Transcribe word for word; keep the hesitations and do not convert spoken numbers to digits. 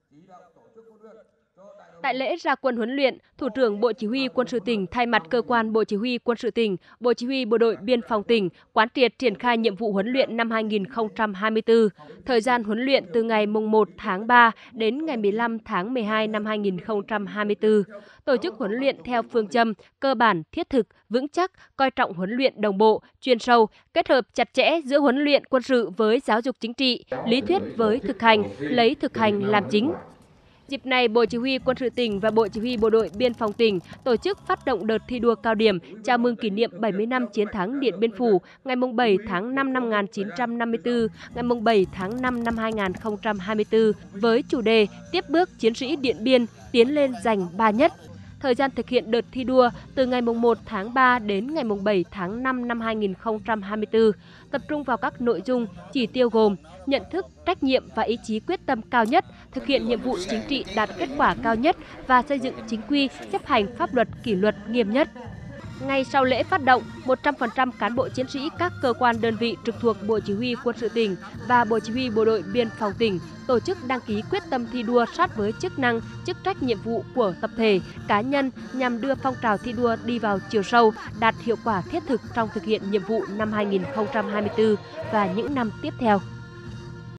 Tại lễ ra quân huấn luyện, Thủ trưởng Bộ Chỉ huy Quân sự tỉnh thay mặt cơ quan Bộ Chỉ huy Quân sự tỉnh, Bộ Chỉ huy Bộ đội Biên phòng tỉnh quán triệt triển khai nhiệm vụ huấn luyện năm hai nghìn không trăm hai mươi tư. Thời gian huấn luyện từ ngày mùng một tháng ba đến ngày mười lăm tháng mười hai năm hai nghìn không trăm hai mươi tư. Tổ chức huấn luyện theo phương châm cơ bản, thiết thực, vững chắc, coi trọng huấn luyện đồng bộ, chuyên sâu, kết hợp chặt chẽ giữa huấn luyện quân sự với giáo dục chính trị, lý thuyết với thực hành, lấy thực hành làm chính. Dịp này, Bộ Chỉ huy Quân sự tỉnh và Bộ Chỉ huy Bộ đội Biên phòng tỉnh tổ chức phát động đợt thi đua cao điểm chào mừng kỷ niệm bảy mươi năm chiến thắng Điện Biên Phủ ngày bảy tháng năm năm một nghìn chín trăm năm mươi tư, ngày bảy tháng năm năm hai nghìn không trăm hai mươi tư với chủ đề Tiếp bước chiến sĩ Điện Biên tiến lên giành ba nhất. Thời gian thực hiện đợt thi đua từ ngày một tháng ba đến ngày bảy tháng năm năm hai nghìn không trăm hai mươi tư, tập trung vào các nội dung chỉ tiêu gồm nhận thức, trách nhiệm và ý chí quyết tâm cao nhất, thực hiện nhiệm vụ chính trị đạt kết quả cao nhất và xây dựng chính quy, chấp hành pháp luật kỷ luật nghiêm nhất. Ngay sau lễ phát động, một trăm phần trăm cán bộ chiến sĩ các cơ quan đơn vị trực thuộc Bộ Chỉ huy Quân sự tỉnh và Bộ Chỉ huy Bộ đội Biên phòng tỉnh tổ chức đăng ký quyết tâm thi đua sát với chức năng, chức trách nhiệm vụ của tập thể, cá nhân nhằm đưa phong trào thi đua đi vào chiều sâu, đạt hiệu quả thiết thực trong thực hiện nhiệm vụ năm hai nghìn không trăm hai mươi tư và những năm tiếp theo.